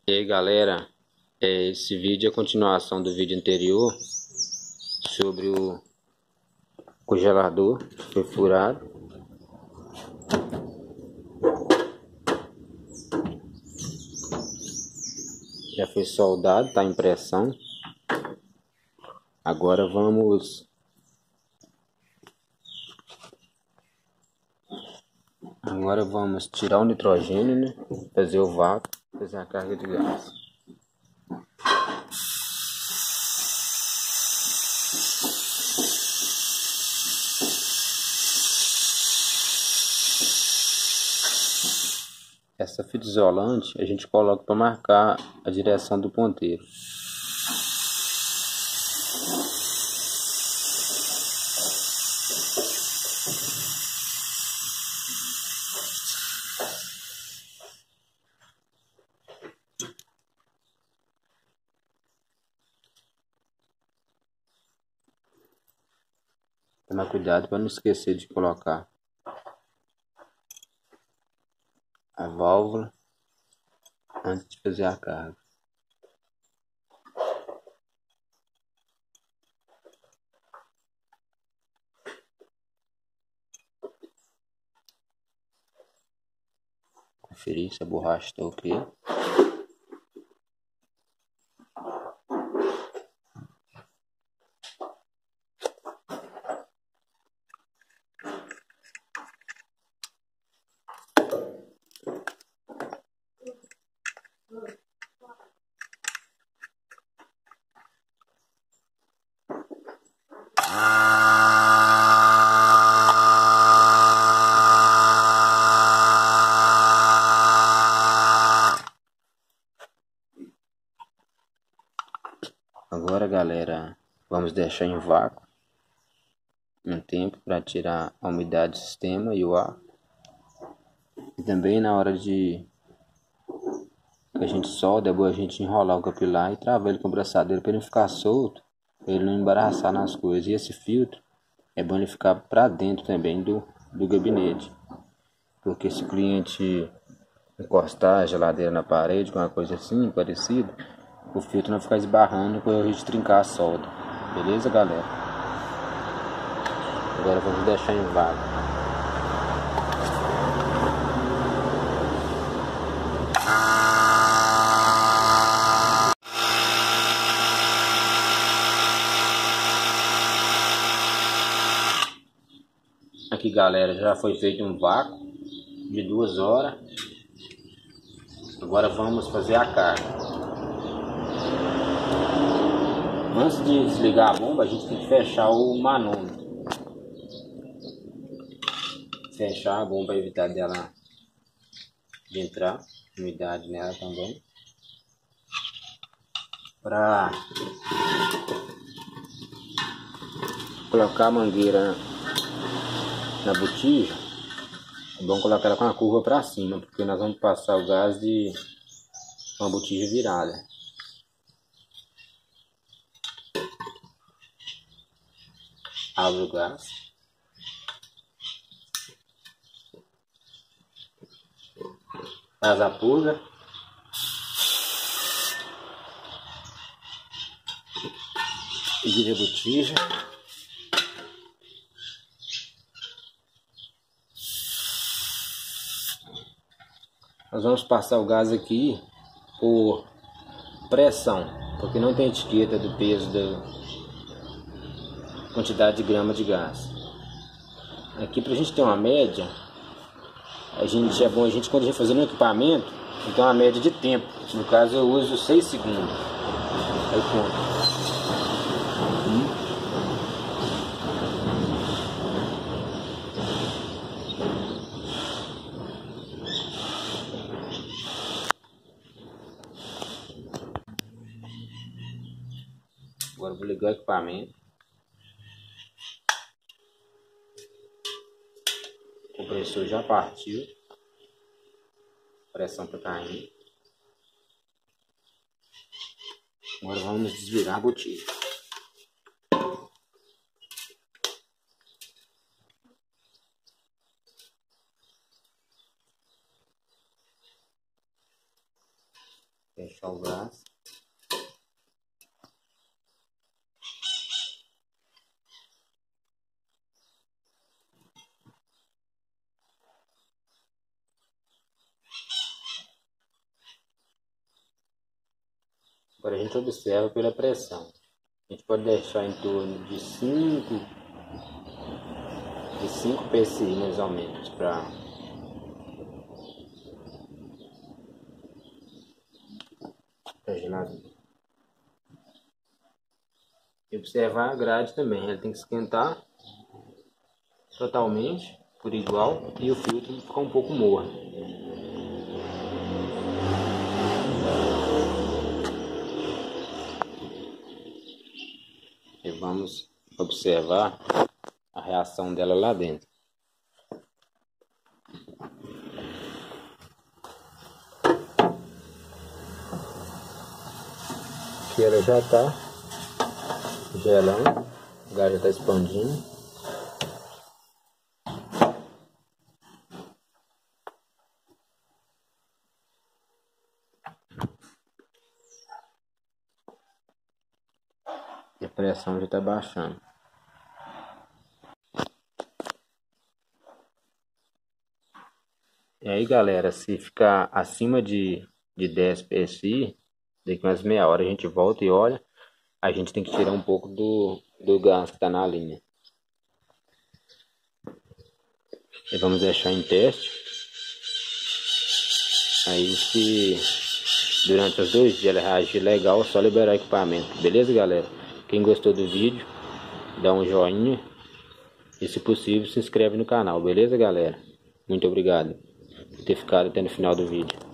E aí galera, esse vídeo é a continuação do vídeo anterior sobre o congelador que foi furado. Já foi soldado, está em pressão. Agora vamos tirar o nitrogênio, né? Fazer o vácuo, fazer a carga de gás. Essa fita isolante a gente coloca para marcar a direção do ponteiro. Tomar cuidado para não esquecer de colocar a válvula antes de fazer a carga. Conferir se a borracha está ok. Agora galera, vamos deixar em vácuo um tempo para tirar a umidade do sistema e o ar. E também na hora de que a gente solda, é bom a gente enrolar o capilar e travar ele com a braçadeira para ele não ficar solto, para ele não embaraçar nas coisas. E esse filtro é bom ele ficar para dentro também do gabinete, porque se o cliente encostar a geladeira na parede, com uma coisa assim, parecida, o filtro não ficar esbarrando com a gente trincar a solda. Beleza, galera? Agora vamos deixar em vácuo. Aqui galera, já foi feito um vácuo de 2 horas. Agora vamos fazer a carga. Antes de desligar a bomba, a gente tem que fechar o manômetro. Fechar a bomba para evitar dela de entrar umidade nela também. Para colocar a mangueira na botija, é bom colocar ela com a curva para cima, porque nós vamos passar o gás de uma botija virada. Abre o gás. Faz a purga. E vira a botija. Nós vamos passar o gás aqui por pressão, porque não tem etiqueta do peso da quantidade de grama de gás. Aqui para a gente ter uma média, é bom a gente quando a gente fazer no equipamento, então a média de tempo. No caso eu uso 6 segundos. Aí conta. Agora eu vou ligar o equipamento. O compressor já partiu. Pressão para cair. Agora vamos desvirar a botija. Fechar o braço. Agora a gente observa pela pressão. A gente pode deixar em torno de 5 PSI mais ou menos para geladeira. E observar a grade também, ela tem que esquentar totalmente por igual e o filtro ficar um pouco morno. E vamos observar a reação dela lá dentro. Aqui ela já está gelando, o gás já está expandindo. E a pressão já está baixando. E aí, galera, se ficar acima de 10 PSI, daqui umas meia hora a gente volta e olha. A gente tem que tirar um pouco do gás que está na linha. E vamos deixar em teste. Aí, se durante os 2 dias ela reagir legal, é só liberar o equipamento. Beleza, galera? Quem gostou do vídeo, dá um joinha. E, se possível, se inscreve no canal. Beleza, galera? Muito obrigado por ter ficado até no final do vídeo.